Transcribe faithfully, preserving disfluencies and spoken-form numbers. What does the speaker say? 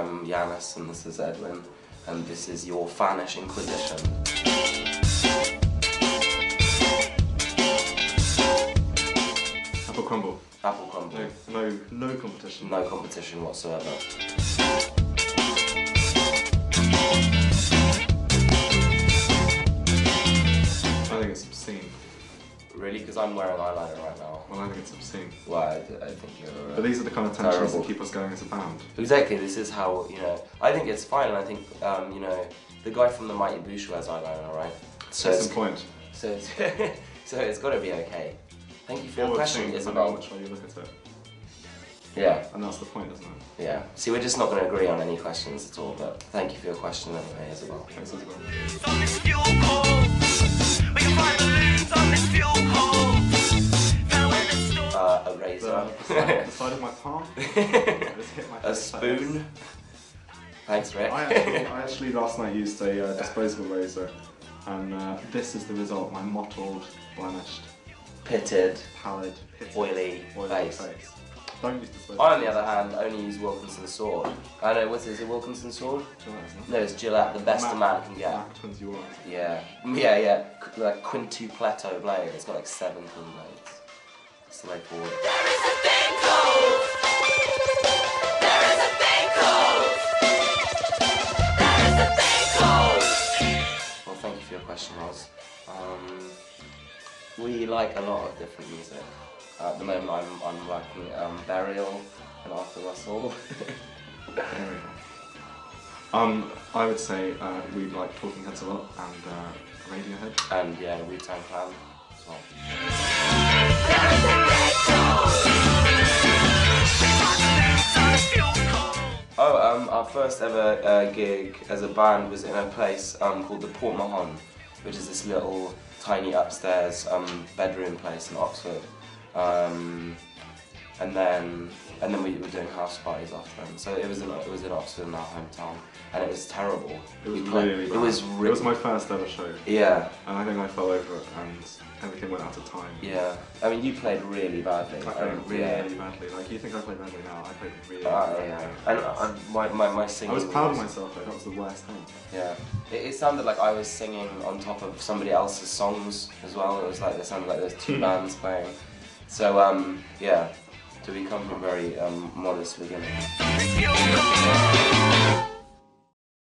I'm Yanis and this is Edwin, and this is your Fanish Inquisition. Apple crumble. Apple crumble. No, no, no competition. No competition whatsoever. I think it's obscene. Really? Because I'm wearing eyeliner right now. Well, I think it's obscene. Well, I, I think you're. Uh, but these are the kind of tensions terrible. that keep us going as a band. Exactly. This is how you know. I think it's fine, and I think um, you know the guy from the Mighty Boosh wears eyeliner, right? So Case it's in point. So it's so it's got to be okay. Thank you for your Forward question, think, Isabel. Which way you look at it. Yeah. And that's the point, isn't it? Yeah. See, we're just not going to agree on any questions at all, but thank you for your question anyway, Isabel. Thanks, Isabel. On this fuel call, we can find balloons on this fuel call. Fell in the storm. Uh, a razor. The, the, side, the side of my palm. Just hit my A face like spoon. this. Thanks, Rick. I actually, I actually last night used a uh, disposable razor, and uh, this is the result: my mottled, blemished, Pitted, pallid, pitted, oily, oily face. face. Don't use disposable. I, on the other hand, only use Wilkinson's sword. I know, what is it, Wilkinson's sword? Gillette, isn't it? No, it's Gillette, the best a man can get. Mac twenty-one. Yeah, yeah, yeah. Qu- Like quintupletto blade. It's got like seventeen blades. It's the way forward. There is a thing called. There is a thing called. There is a thing called. Well, thank you for your question, Roz. Um, we like a lot of different music. Uh, at the moment, I'm I'm liking um, Burial and Arthur Russell. There we go. Um, I would say uh, we like Talking Heads a lot and uh, Radiohead. and yeah, Wu-Tang Clan as well. There is a thing called. We find balloons on this fuel call. Oh, um, our first ever uh, gig as a band was in a place um, called the Port Mahon, which is this little tiny upstairs um, bedroom place in Oxford. Um, and then and then we were doing house parties after them. So it was in it was in Oxford, in our hometown, and it was terrible. It was We played- really bad. It was It really. was my first ever show, Yeah, and I think I fell over it, and everything went out of time. yeah. I mean, you played really badly. I played Um, really yeah. badly. Like you think I play badly now, I played really, Uh, really yeah. badly. And uh, my, my my singing. I was proud of was- myself though. That was the worst thing. Yeah, it, it sounded like I was singing on top of somebody else's songs as well. It was like it sounded like there's two bands playing. So um, yeah, so we come from very um, modest beginnings. This fuel call.